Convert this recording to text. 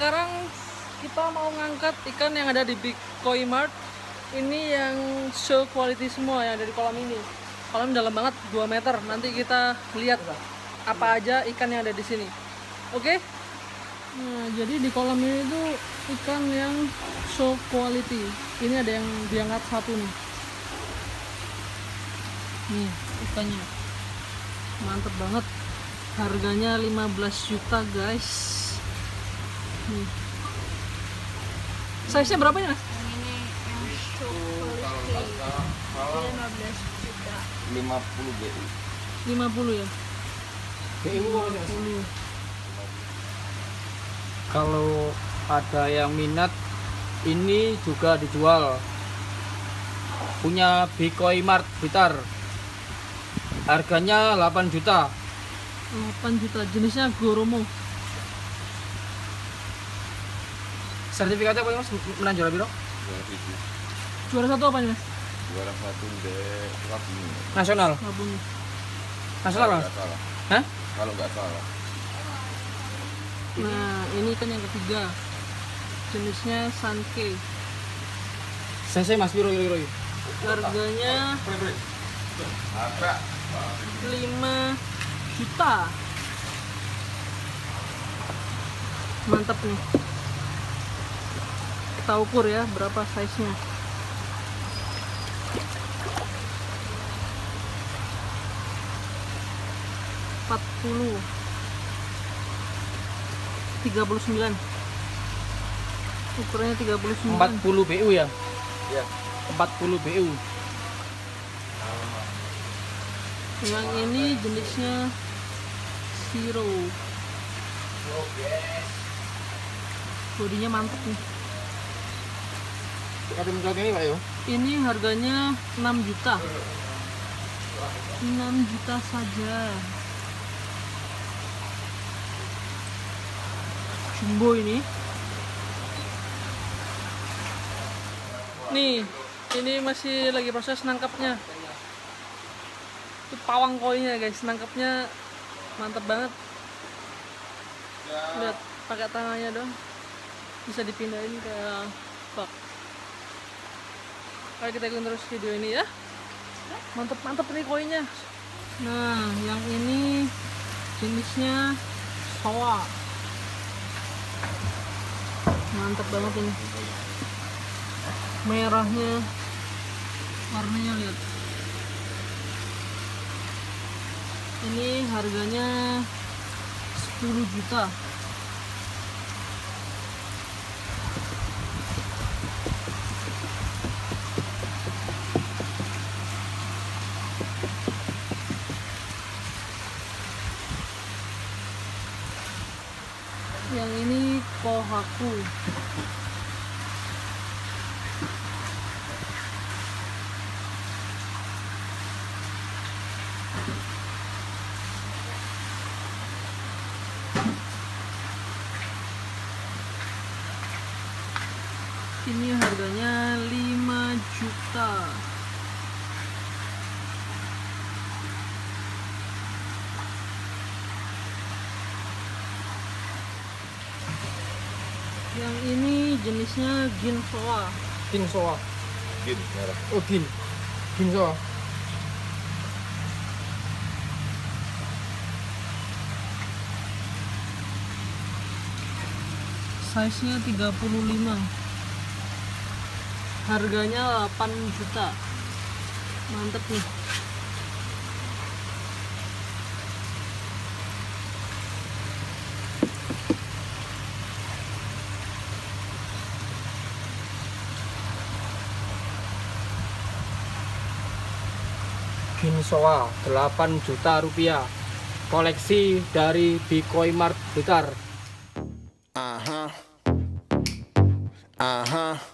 sekarang kita mau ngangkat ikan yang ada di Big Koi Mart. Ini yang show quality semua yang ada di kolam ini. Kolam dalam banget 2 meter. Nanti kita lihat apa aja ikan yang ada di sini. Oke? Nah, jadi di kolam ini tuh ikan yang show quality. Ini ada yang diangkat satu nih. Nih ikannya. Mantep banget. Harganya 15 juta guys. Nih. Size-nya berapa ya, Mas? Yang ini yang show quality. Dia 15 juta. 50 BU. 50 ya? BU 50. Kalau ada yang minat, ini juga dijual. Punya Big Koi Mart Blitar. Harganya 8 juta. 8 juta. Jenisnya Goromo. Sertifikatnya apa ya, Mas? Menang juara biro? Juara satu apa nih, Mas? Juara satu di Rabuni. Nasional. Rabuni. Nasional, Kalau Mas? nggak salah. Hah? Kalau nggak salah. Nah, ini kan yang ketiga. Jenisnya Sanke. Saya Mas Biro. Harganya 5 juta. Mantap nih. Kita ukur ya berapa size-nya. (40) 39. Ukurannya 39. 40 BU ya? Iya. 40 BU. Yang ini jenisnya Zero. Bodinya mantap nih. Ada menjual ini Pak yo? Ini harganya 6 juta. 6 juta saja. Jumbo ini. Nih, ini masih lagi proses nangkapnya. Itu pawang koinya guys, nangkapnya mantap banget. Lihat, pakai tangannya dong. Bisa dipindahin ke bak. Oke, kita ikutin terus video ini ya. Mantep nih koinya. Nah, yang ini jenisnya Soa. Mantep banget ini. Merahnya, warnanya lihat. Ini harganya 10 juta. Yang ini Kohaku. Ini harganya 5 juta. Yang ini jenisnya Ginsoa. Ginsoa. Gin merah. Oh, Ginsoa. Size-nya 35. Harganya 8 juta. Mantep nih. Ginsoa 8 juta rupiah. Koleksi dari Big Koi Mart Blitar. Uh-huh.